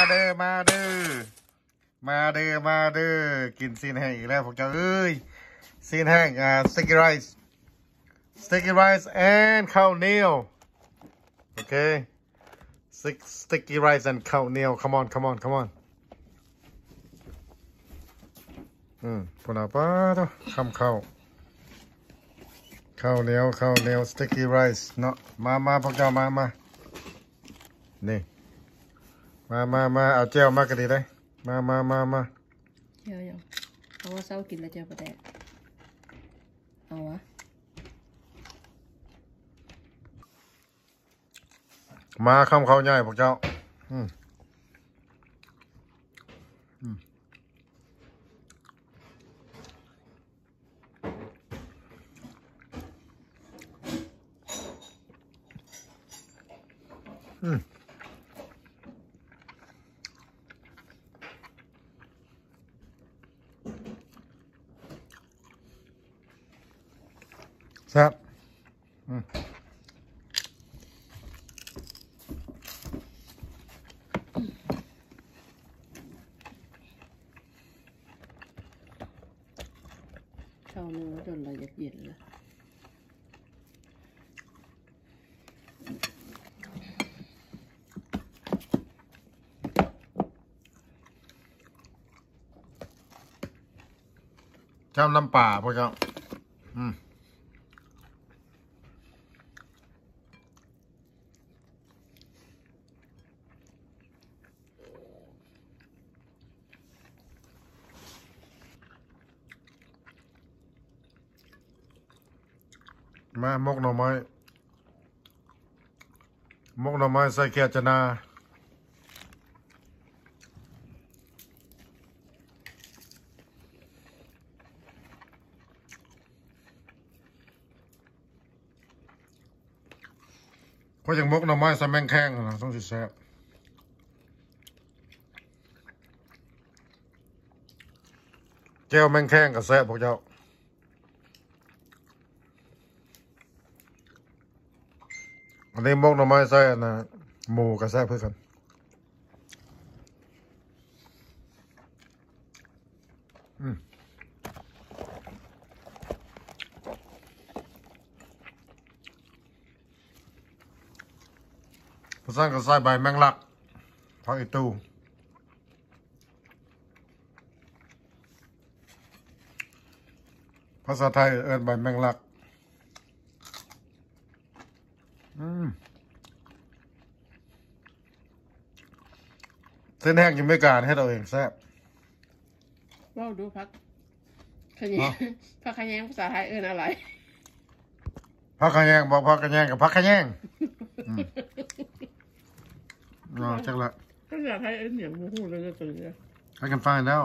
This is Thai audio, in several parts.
มาเด้อกินซีนแห้งอีกแล้วพวกเจ้าเอ้ยซีนแห้งsticky rice and ข้าวเหนียวโอเค sticky rice and ข้าวเหนียว come on พวกเราป้าต้องข้าวเหนียว sticky rice เนาะมาพวกเจ้ามานี่มาเอาเจียวมากระดีได้มาเจียวยังเพราะว่าเศร้ากินแล้วเจียวประแดกเอาวะมาข้าวใหญ่พวกเจ้าแซ่บข้าวเนื้อจนละเย็นเลยเจ้าน้ำป่าพวกเจ้ามามกหน่อไม้ใส่แกจนาเพราะอย่างมกหน่อไม้ใส่แมงแข้งนะต้องสิแซ่บแก้วแมงแข้งกับแซ่บพวกเจ้าอันนี้มกหน่อไม้ใส่นะหมูกับแซ่บเพื่อกันภาษาก็ใส่ใบแมงลักผักอีตูภาษาไทยเอิ้นใบแมงลักเส้นแห้งยังไม่การให้เราเองแซ่บเราดูพักขยงพักขยงภาษาไทยเอิ้นอะไรพักขยงบอกพักขยงกับพักขยงจักละภาษาไทยเอิ้นอย่างมูฮูเลยก็ตัวนี้ I can find out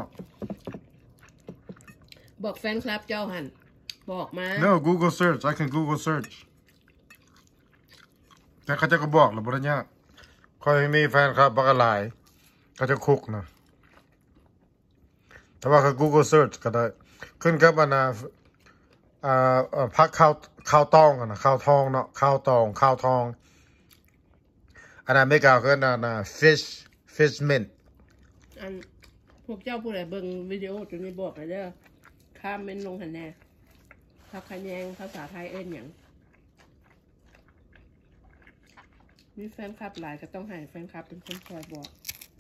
บอกแฟนคลับเจ้าหันบอกมา No Google search I can Google search แต่เขาจะก็บอกหรือบ่ได้ยากคอยมีแฟนครับบักหลายเขาจะคุกนะแต่ว่าเขา Google search ก็ได้ขึ้นกับอันนะพักข้าวตองนะข้าวทองเนาะข้าวทองอันนั้นไม่กล่าวกันนะ fish mint อันพวกเจ้าผู้ใดเบิ่งวิดีโอตัวนี้บอกเลยเด้อข้ามเมนลงหันแน่พักขยงภาษาไทยเอิ้นอย่างมีแฟนคลับหลายก็ต้องให้แฟนคลับเป็นคนคอยบอก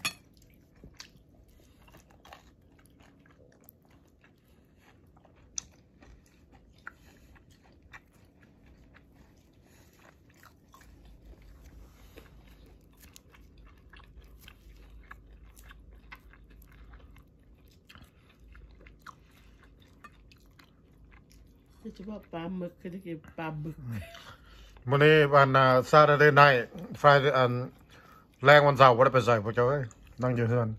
จะว่าปลาหมึกคือจะกินปลาบึกวันนี้วันSaturday night Friday แรงวันเสาร์ว่าได้ไปใส่พวกเจ้านั่งอยู่เฮือน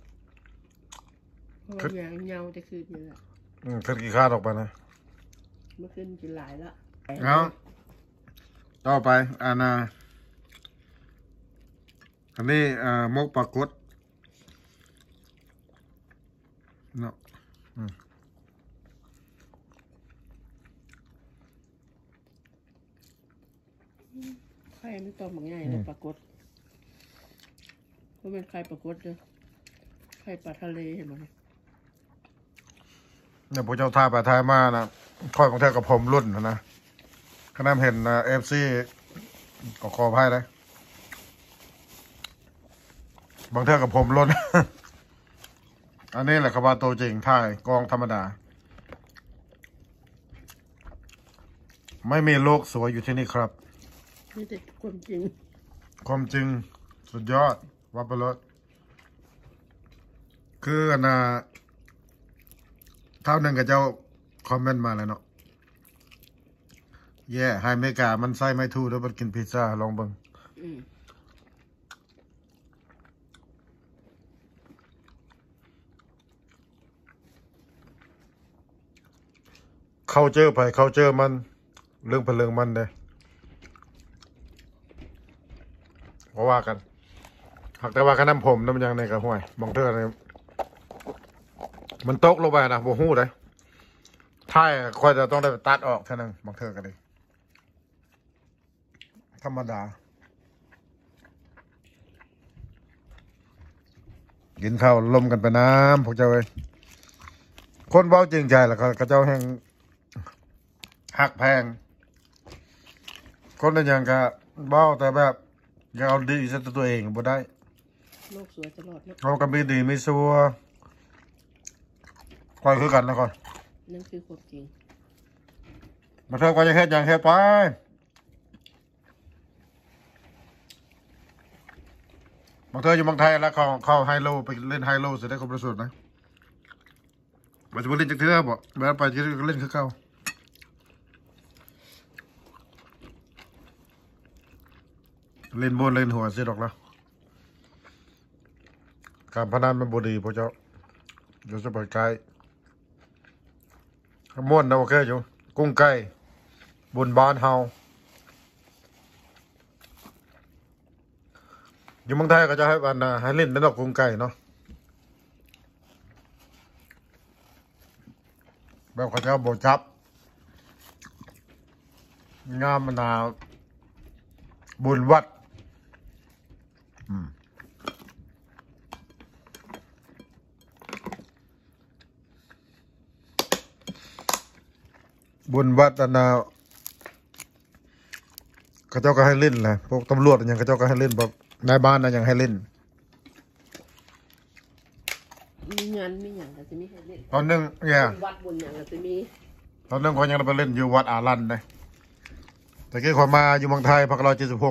อย่างเงาจะคืนอยู่แหละขึ้นกี่ข้าออกไปนะเมื่อคืนกินหลายแล้วเอาต่อไปอันนี้มกปลากดเนาะไข่มันตัวมันง่ายเลยปรากฏก็เป็นไข่ปรากฏเลยข่ปลาทะเลเห็นไหมเนี่ยพวกเจ้าท่าไปท้ายมานะค่อยของเธอกับผมรุ่นนะขณะเห็นFC ก็ขออภัยเลยบางเธอกับผมรุ่น อันนี้แหละครับว่าตัวจริงท่ายกองธรรมดาไม่มีโลกสวยอยู่ที่นี่ครับนี่แต่ความจริงความจริงสุดยอดวับไปเลยคือเท่านึงกับเจ้าคอมเมนต์มาแล้วเนาะแย่ไฮเมกามันใส่ไม่ถูกแล้วมันกินพิซซ่าลองเบิ่งเขาเจอไปเขาเจอมันเรื่องเพลิงมันเลยเพราะว่ากันหากแต่ว่าขนมผมน้ำยังในกระห้วยบางเท่าเนี่ยมันตกลงไปนะโมหูเลยท้ายค่อยจะต้องได้ตัดออกเท่านั้นบางเท่ากันเลยธรรมดากินข้าวลมกันไปน้ำพวกเจ้าเอ้ยคนเบ้าจริงใจแหละก็เจ้าแห่งหักแพงคนนั้นยังก็เบ้าแต่แบบอยากเอาดีสักตัวเองบ่ได้โลกสวยตลอดนะเขาก็มีดีมีซัวคอยคือกันนะก่อนนั่นคือความจริงมาเท่าก็จะเฮ็ดอย่างเฮ็ดไปบางเธออยู่เมืองไทยแล้วเข้าไฮโลไปเล่นไฮโลเสร็จได้ครบประสุดนะมันจะมาเล่นจากเธอบ่แบบไปจะเล่นคือเก่าเล่นบนเล่นหัวเสียดอกแล้วการพนันมันบดีพวกเจ้าเดี๋ยวจะไปไกลม้วนนะโอเคอยู่กุ้งไก่บุญบ้านเฮาอยู่เมืองไทยก็จะให้ให้เล่นในดอกกุ้งไก่เนาะแบบเขาจะโบจับงามมะนาวบุญวัดบุญวัดเขาเจ้าก็ให้เล่นแหละพวกตำรวจอย่างเขาเจ้าก็ให้เล่นแบบนายบ้านยังให้เล่นมีงานมีอย่างก็จะมีให้เล่นตอนนึงเนี่ยวัดบุญอย่างก็จะมีตอนนึงเขายังไปเล่นอยู่วัดอารันเลยแต่กี้คนมาอยู่เมืองไทยพัก176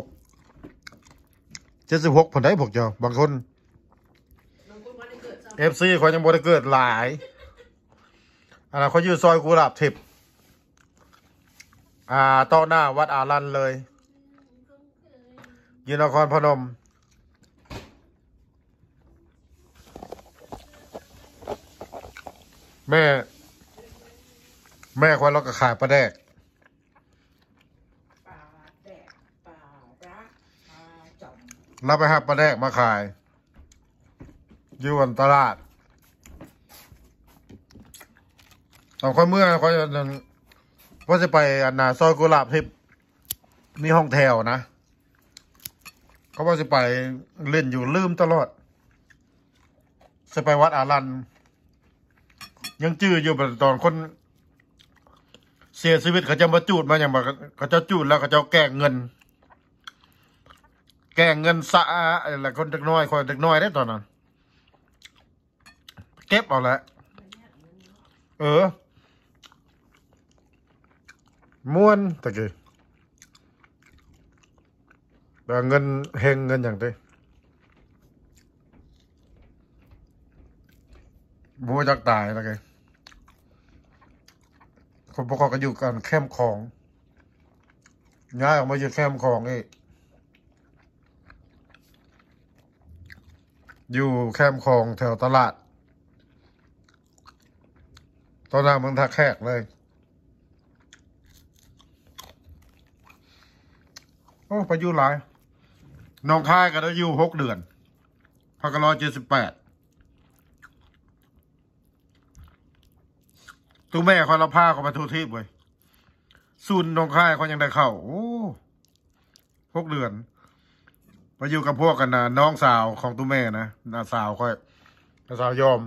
ผลได้พวกเจ้าบางคนFC เขายังบ่ได้เกิดหลายเขาอยู่ซอยกุหลาบทิพย์ต่อหน้าวัดอารันเลยอยู่นครพนมแม่คนเราก็ขายปลาแดกเราไปหาปลาแดกมาขายอยู่บนตลาดตอนค่อยเมื่อค่อยว่าจะไปซอยกุหลาบทิพย์มีห้องแถวนะเขาว่าจะไปเล่นอยู่ลืมตลอดจะไปวัดอารันยังจื้ออยู่แบบตอนคนเสียชีวิตเขาจะมาจูดมาอย่างแบบเขาจะจูดแล้วเขาจะแกล้งเงินสะอะไรคนเด็กน้อยคนเด็กน้อยได้ตอนนั้นเก็บเอาละม้วนตะกี้แบบเงินเฮงเงินอย่างนี้บัวจักตายแล้วไงคนพวกเขาก็อยู่กันแคมป์ของย้ายออกมาอยู่แคมป์ของนี่อยู่แคมป์ของแถวตลาดตอนนั้นเมืองท่าแขกเลยโอ้ไปอยู่หลายน้องค่ายก็ได้อยู่6 เดือน178ตู้แม่คอยเราพาเขาไปทั่วทิพย์เว้ยศูนย์น้องค่ายเขายังได้เข้าโอ้6 เดือนไปอยู่กับพวกกันนะน้องสาวของตู้แม่นะน้าสาวค่อยสาวยอม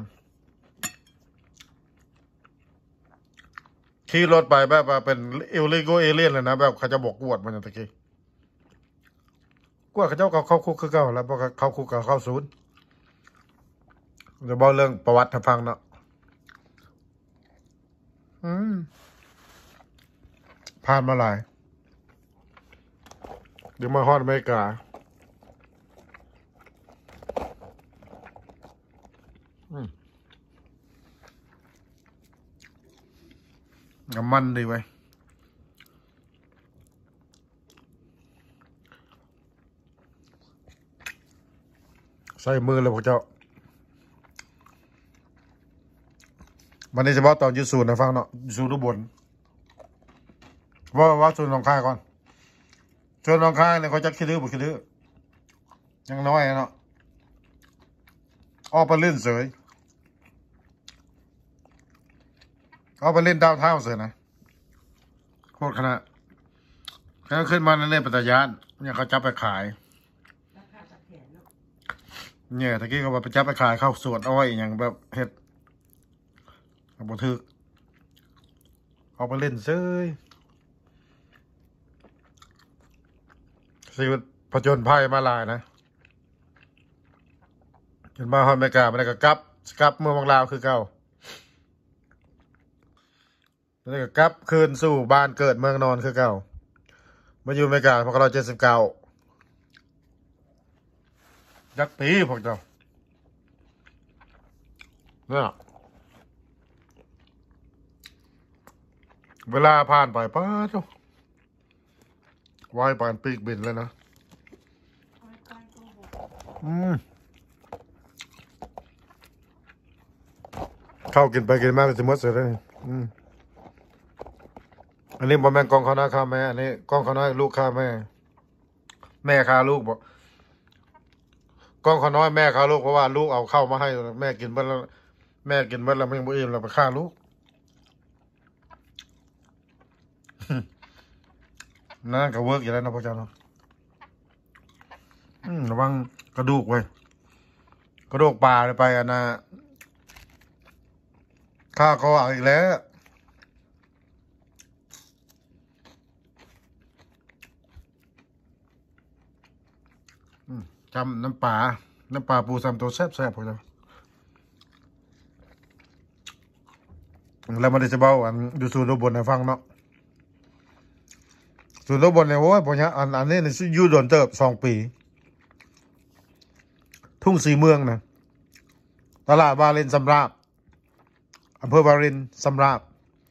ขี่รถไปแบบว่าเป็นเอลลี่โกเอเลี่ยนเลยนะแบบเขาจะบอกกวดมันอย่างตะกี้กวดเขาเจ้าเข้าคุกคือเก่าแล้วพอเข้าคุกกับเข้าศูนย์จะบอกเรื่องประวัติให้ฟังเนาะผ่านมาหลายเดี๋ยวมาฮอดอเมริกาน้ำมันดีไว้ใส่มือเลยพวกเจ้าวันนี้จะบอกตอนยูซูนะฟังเนาะยูซูรูบนว่าซูนน้องค่ายก่อนซูนน้องค่ายเนี่ยเขาจะคิดดื้อบุคิดดื้อยังน้อยเนาะออกไปเล่นเสยออกไปเล่นดาวเท่าเสยนะโคตรขนาดเขาขึ้นมาในปัตยานเนี่ยเขาจับไปขายเนี่ยตะกี้เขาไปจับไปขายเข้าสวนอ้อยอย่างแบบเห็ดบทึกเอาไปเล่นเซ้ยชีวิตผจญภัยมาลายนะจนมาฮอนอเมริกามันก็กลับเมืองบางลาวคือเก่ามันก็กลับคืนสู่บ้านเกิดเมืองนอนคือเก่ามาอยู่อเมริกาพวกเรา79ยักปีพวกเจ้าเนี่ยเวลาผ่านไปป้าเจ้าว่ายผ่านปีกบินเลยนะเข้ากินไปกินมาก็จะมดเสร็จเลยอันนี้บอแม่นกองเขาน้อยข้าแม่อันนี้กองเขาน้อยลูกข้าแม่แม่ข้าลูกบอกกองเขาน้อยแม่ข้าลูกเพราะว่าลูกเอาเข้ามาให้แม่กินเมื่อแล้วแม่กินเมื่อแล้วไม่ยังบ่อิ่มเราไปฆ่าลูกนั่นก็เวิร์กอยู่แล้วนะพ่อเจ้าเนาะระวังกระดูกไว้กระดูกปลาเลยไปอันน่ะข้าก็เอาอีกแล้วจำน้ำปลาปูซ้ำตัวแซ่บพ่อเจ้าแล้วมันจะเบาอันดูสูตรบนให้ฟังเนาะสูตรบนเนี่ยโอ้ยพ่อเนี้ยอันนี้เนี่ยอยู่โดนเติบ2 ปีทุ่งสีเมืองนะตลาดวารินสำราบอำเภอวารินสำราบ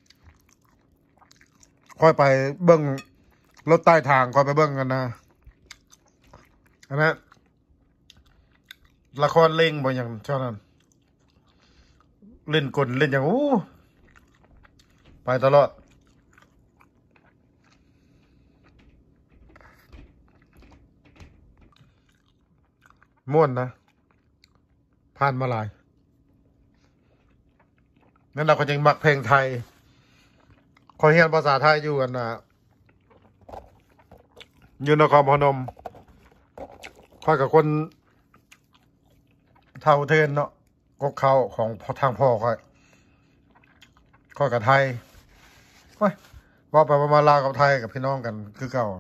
ค่อยไปเบิ้งรถใต้ทางค่อยไปเบิ้งกันนะอันนั้นละครเล่งบ่อย่างเท่านั้นเล่นกลเล่นอย่างไปตลอดม่วนนะผ่านมาหลายงั้นเราก็ยังมักเพลงไทยขอเรียนภาษาไทยอยู่กันนะอยู่นครพนมค่อยกับคนเท่าเทนเนาะกกเขาของทางพ่อค่อยกับไทยว่าไปมาลาวกับไทยกับพี่น้องกันคือเก่า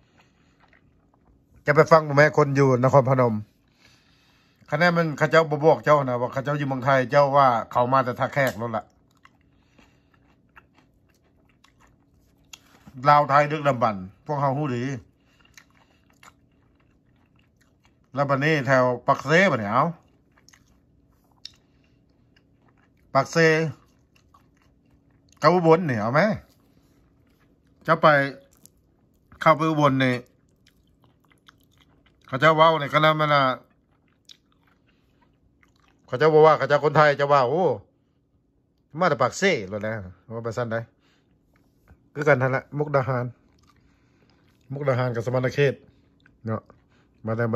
จะไปฟังแม่คนอยู่นครพนมคะแนนมันข้าเจ้าบอกเจ้านะว่าข้าเจ้าอยู่เมืองไทยเจ้าว่าเขามาแต่ท่าแขกนั่นแหละลาวไทยดึกดำบรรพ์พวกเขาหู้ดีแล้วบัดนี้แถวปักเซ่บัดนี้เอาปักเซ่กับอุบลเนี่ยเอาไหมจะไปเข้าไปอุบลเนี่ยเขาเจ้าว้าวเนี่ยก็นั่นมันนะเขาเจ้าบอกว่าเขาเจ้าคนไทยจะว่าโอ้มาแต่ปากเซ่เลยนะว่าไปสั้นได้คือกันทันละมุกดาหารกับสมณเขตเนาะมาเด้อ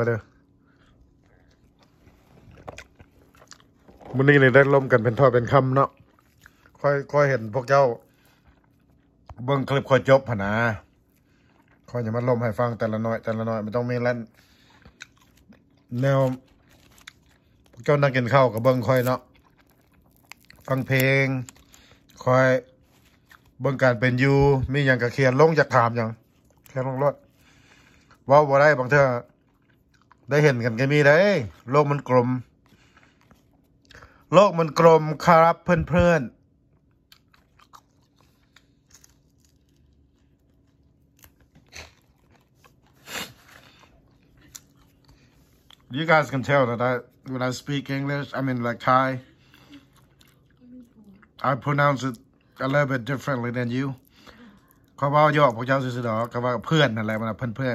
วันนี้เนี่ยได้ร่วมกันเป็นทอดเป็นคำเนาะค่อยเห็นพวกเจ้าเบิ้งคลิปค่อยจบพนะค่อยจะมาล่มให้ฟังแต่ละน้อยไม่ต้องมีแนวพวกเจ้านั่งกินข้าวกับเบิ้งคอยเนาะฟังเพลงคอยเบิ้งการเป็นอยู่มีอย่างกระเขียนลงจากถามอย่างแค่ลงรถว่าบ่ได้บางเทื่อได้เห็นกันก็มีได้โลกมันกลมโลกมันกลมครับเพื่อนๆ You guys can tell that when I speak English, I mean like Thai, I pronounce it a little bit differently than you. เขาว่าย่อพวกเจ้าซื่อๆดอกเขาว่าเพื่อนอะไรมันเพื่อน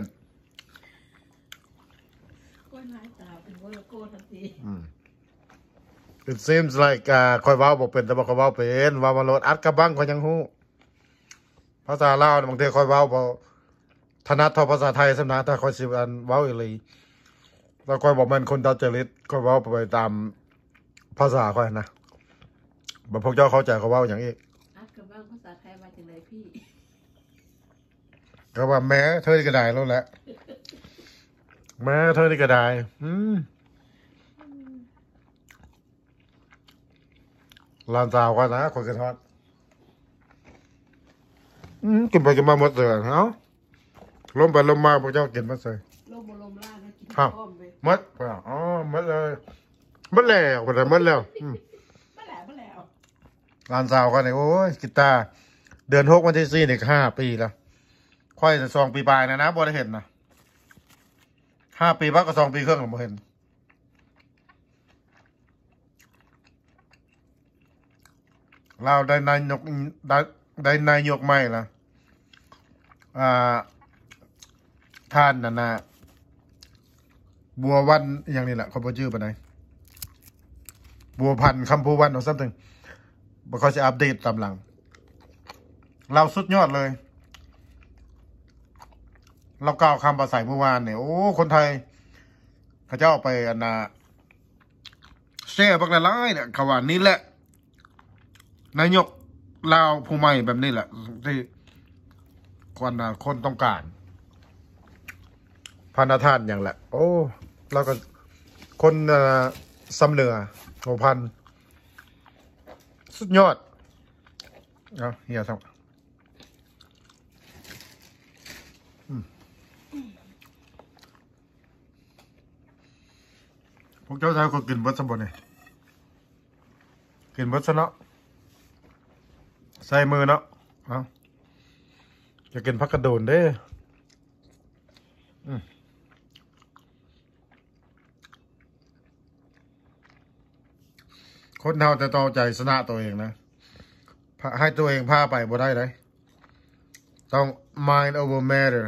It seems like คอยว่าบอกเป็นแต่บอกเขาว่าเป็นว่ามันรถอัดกระบังเขายังหู้ภาษาลาวบางทีคอยว่าพอถนัดเท่าภาษาไทยสำนักแต่คอยสิอันว่าอีหลีแล้วคอยบอกมันคนดัดจริตคอยว่าไปตามภาษาคอยนะแบบพวกเจ้าเข้าใจเขาว่าอย่างนี้อัดกระบังภาษาไทยมาจากไหนพี่ก็ว่าแม้เธอที่กระไดแล้วแหละแม้เธอที่กระไดลานสาวกันนะคนกระทอดกินไปกินมาหมดเลยเอ้าล้มไปล้มมาพวกเจ้ากินมาเลยลมลมล่านะกินพร้อมไปหมดอ๋อหมดเลยหมดแล้วหมดแล้วลานสาวกันเนี่ยโอ้ยกีตาร์เดือน6 วันที่ 4เนี่ย5 ปีแล้วค่อยจะ2 ปีปลายนะบ่ได้เห็นนะ5 ปีพักก็2 ปีครึ่งแล้วบ่เห็นเราได้นายกได้นายกใหม่ละท่านน่ะนะบัววันอย่างนี้แหละเขาพูดชื่อไปไหนบัวพันธ์คำพูวันหรือ something บ่เขาจะอัปเดตตามหลังเราสุดยอดเลยเราก้าวคำภาษาเมื่อวานเนี่ยโอ้คนไทยเขาเจ้าไปอันน่ะแช่บักละลายเนี่ยเขาว่านี่แหละนายกลาวผู้ใหม่แบบนี้แหละที่คนต้องการพันธท่านอย่างแหละโอ้เราก็คนซ้ำเหนือโหพันสุดยอดเอาเฮียทำพวกเจ้าชายก็กินบัตรสมบูรณ์เนี่ยกินบัตรซะเนาะใส่มือเนาะเอาจะกินพักกระโดนเด้คนเฮาจะต่อใจชนะตัวเองนะให้ตัวเองพาไปบ่ได้เลยต้อง mind over matter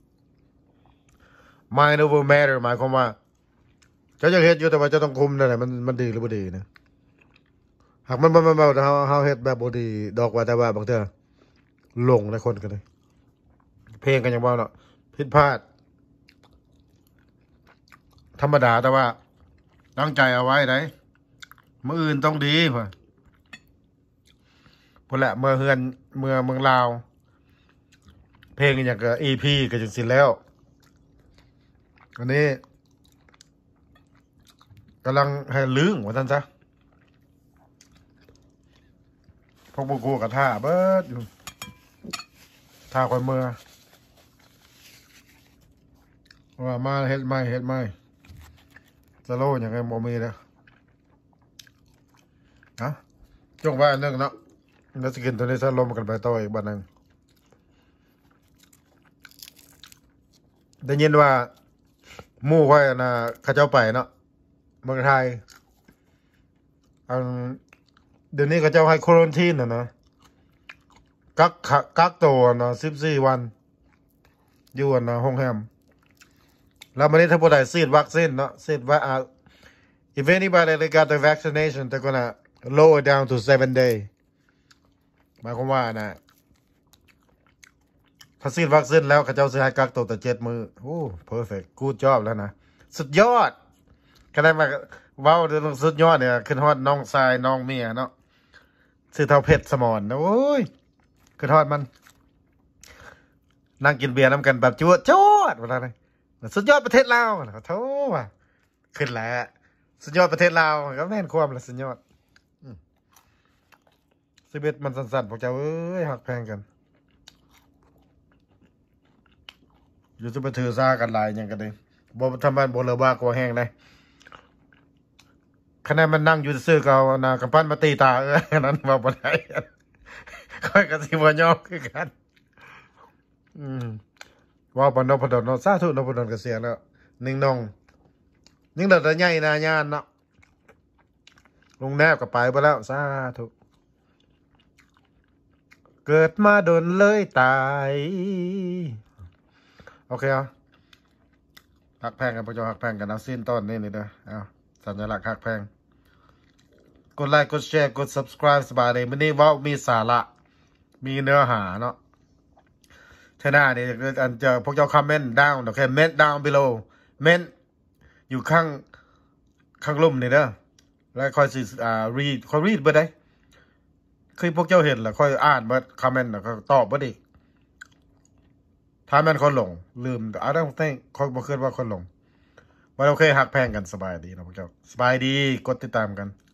mind over matter หมายความว่าเจ้าจะเฮ็ดอยู่แต่ว่าเจ้าต้องคุมนั่นแหละมันดีหรือบ่ดีนะหากมันเฮาเฮ็ดแบบบ่ดีดอกว่าแต่ว่าบางเทื่อหลงในคนกันเลยเพลงกันอย่างว่าเนาะผิดพลาดธรรมดาแต่ว่าตั้งใจเอาไว้ได้มื้ออื่นต้องดีพ่อพุ่นแหละเมืองลาวเพลงอย่างกับ EP ก็จังสิแล้วอันนี้กำลังให้ลืงว่าท่านซะพวกบุกูกับท่าเบิดอยู่ท่าคอยเมื่อว่ามาเฮ็ดไม่จะโล่อย่างไงโมมีแล้วนะจงว่าอันนึงเนาะแล้วสกินตัวนี้ซะลมกันไปต่ออีกบัดนึงได้ยินว่าหมู่ค่อยนะข้าเจ้าไปเนาะเมืองไทยเดี๋ยวนี้ข้าเจ้าให้ควอรันทีนนะกักตัวนะ14 วันอยู่นะโรงแรมแล้ววันนี้ถ้าผู้ใดฉีดวัคซีนเนาะฉีดว่าif anybody that got the vaccination they're gonna lower down to 7 days หมายความว่านะถ้าฉีดวัคซีนแล้วเขาเจ้าจะให้กักตัวแต่7 มื้อโอ้ perfect good job แล้วนะสุดยอดก็ได้มาว้าวเรื่องสุดยอดเนี่ยขึ้นฮอดน้องชายน้องเมียเนาะซื้อเท่าเพชรสมอนนะโอ้ยขึ้นฮอดมันนั่งกินเบียร์น้ำกันแบบจวดเวลาไหนสุดยอดประเทศลาวโธ่ว่ะขึ้นแล้วสุดยอดประเทศลาวก็แม่นความละสุดยอด11มันสั้นๆพวกเจ้าเอ้ยหักแพงกันอยู่จะไปถือซากันหลายอย่างกันเลยบ่ทำบ้านบ่เลอบ้ากว่าแห้งเลยคะแนนมันนั่งอยู่ซื่อๆก็เอาหน้ากำปั้นมาตีตานั้นว่าบ่ได้ค่อยก็สิบ่ยอมคือกันว่าบ่นพดลเนาะสาธุนพดลก็เสียแล้วนิ่งนองนิ่งเด็ดใหญ่นาญาณเนาะลุงแนบก็ไปบ่แล้วสาธุเกิดมาโดนเลยตายโอเคอ่ะหักแพงกันพวกเจ้าหักแพงกันเอาสิ้นต้นนี่เด้อเอาสัญลักษณ์หักแพงกดไลค์กดแชร์กด subscribe สบายเลยวันนี้ว่ามีสาระมีเนื้อหาเนาะเท่าหน้าเนี่ยอันจะพวกเจ้าคอมเมนต์ดาวน์โอเคเมนต์ดาวน์ below เมนต์อยู่ข้างลุ่มนี่เด้อแล้วค่อยสิread ค่อย read เบ่ได้คือพวกเจ้าเห็นแล้วค่อยอ่านเบ่คอมเมนต์แล้วก็ตอบเบ่ดิถ้าแม่นคนหลงลืม I don't think ค่อยบ่คิดว่าคนหลงว่าโอเคหักแพงกันสบายดีนะพวกเจ้าสบายดีกดติดตามกัน